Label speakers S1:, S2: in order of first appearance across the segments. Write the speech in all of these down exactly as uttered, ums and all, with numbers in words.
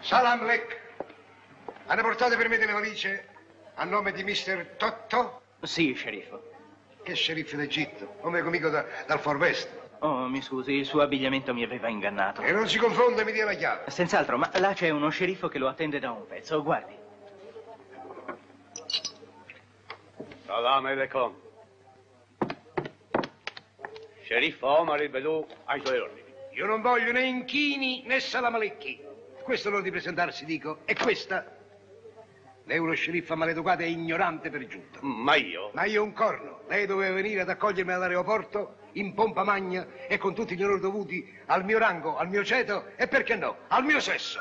S1: Salam Lek. Hanno portato per me delle valigie a nome di mister Totto?
S2: Sì, sceriffo.
S1: Che sceriffo d'Egitto? Come amico da, dal Far West.
S2: Oh, mi scusi, il suo abbigliamento mi aveva ingannato.
S1: E non si confonde, mi dia la chiave.
S2: Senz'altro, ma là c'è uno sceriffo che lo attende da un pezzo, guardi.
S3: Salam alaikum. Sceriffo Omar il-Bedou ai suoi ordini.
S1: Io non voglio né inchini né salamallecchi. Questo l'ho di presentarsi, dico. E questa? Lei è uno sceriffo maleducato e ignorante per giunta.
S3: Ma io?
S1: Ma io un corno. Lei doveva venire ad accogliermi all'aeroporto in pompa magna e con tutti gli onori dovuti al mio rango, al mio ceto e perché no, al mio sesso.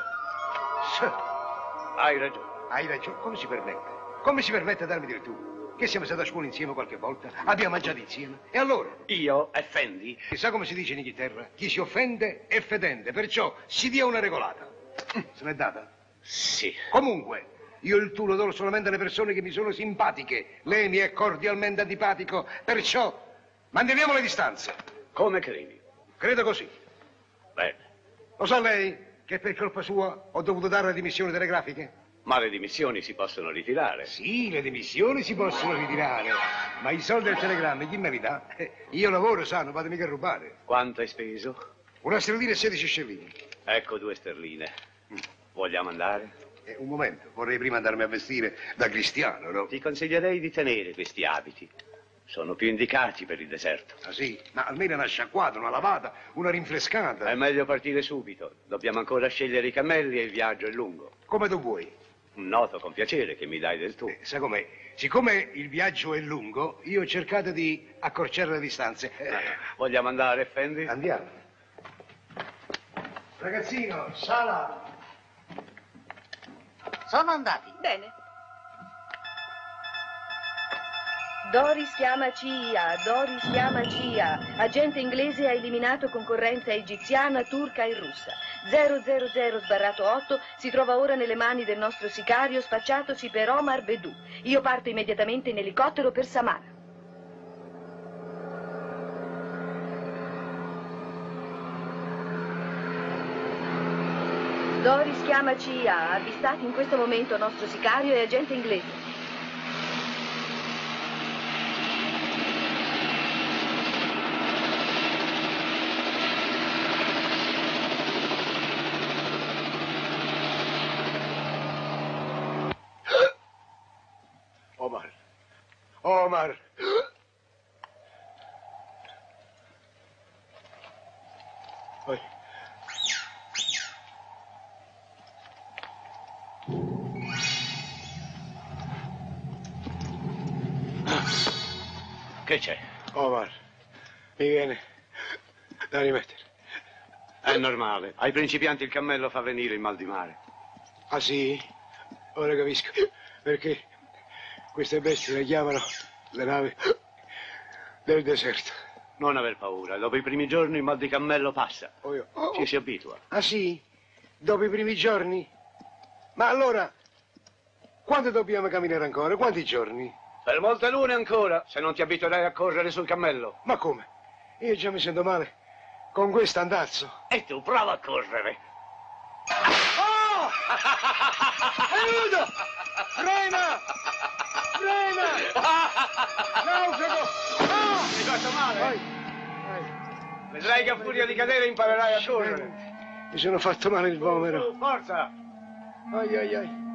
S3: Hai ragione.
S1: Hai ragione. Come si permette? Come si permette a darmi del tu? Che siamo stati a scuola insieme qualche volta, abbiamo mangiato insieme. E allora?
S3: Io, effendi?
S1: Chissà come si dice in Inghilterra, chi si offende è fedente, perciò si dia una regolata. Se n'è data?
S3: Sì.
S1: Comunque, io il tu lo do solamente alle persone che mi sono simpatiche. Lei mi è cordialmente antipatico, perciò manteniamo le distanze.
S3: Come credi?
S1: Credo così.
S3: Bene.
S1: Lo sa lei che per colpa sua ho dovuto dare le dimissioni telegrafiche?
S3: Ma le dimissioni si possono ritirare.
S1: Sì, le dimissioni si possono ritirare, ma i soldi del telegramma chi me li dà? Eh, io lavoro, sa, non vado mica a rubare.
S3: Quanto hai speso?
S1: Una sterlina e sedici scellini.
S3: Ecco due sterline. Vogliamo andare?
S1: Eh, un momento, vorrei prima andarmi a vestire da cristiano, no?
S3: Ti consiglierei di tenere questi abiti. Sono più indicati per il deserto.
S1: Ah sì? Ma almeno una sciacquata, una lavata, una rinfrescata.
S3: È meglio partire subito. Dobbiamo ancora scegliere i cammelli e il viaggio è lungo.
S1: Come tu vuoi.
S3: Noto con piacere che mi dai del tu.
S1: Eh, sai com'è? Siccome il viaggio è lungo, io ho cercato di accorciare le distanze. Eh,
S3: Vogliamo andare, Effendi?
S1: Andiamo. Ragazzino, sala.
S4: Sono andati.
S5: Bene. Doris chiama C I A, Doris chiama C I A. Agente inglese ha eliminato concorrenza egiziana, turca e russa. zero zero zero sbarrato otto si trova ora nelle mani del nostro sicario spacciatosi per Omar Bedou. Io parto immediatamente in elicottero per Samara. Doris chiama C I A, avvistati in questo momento nostro sicario e agente inglese.
S1: Omar. Omar. Poi.
S3: Che c'è?
S1: Omar, mi viene da rimettere.
S3: È normale. Ai principianti il cammello fa venire il mal di mare.
S1: Ah sì? Ora capisco. Perché queste bestie le chiamano le navi del deserto.
S3: Non aver paura. Dopo i primi giorni il mal di cammello passa.
S1: Oh, io- oh,
S3: Ci si abitua.
S1: Ah sì? Dopo i primi giorni? Ma allora, quando dobbiamo camminare ancora? Quanti giorni?
S3: Per molte lune ancora, se non ti abituerai a correre sul cammello.
S1: Ma come? Io già mi sento male con questo andazzo.
S3: E tu prova a correre.
S1: Oh! Aiuto! Frena! Frena! Naufrago! No!
S3: Ti hai fatto male?
S1: Vai! Vai!
S3: Vedrai che a furia di cadere imparerai a correre.
S1: Mi sono fatto male il vomero.
S3: Forza!
S1: Ai ai ai.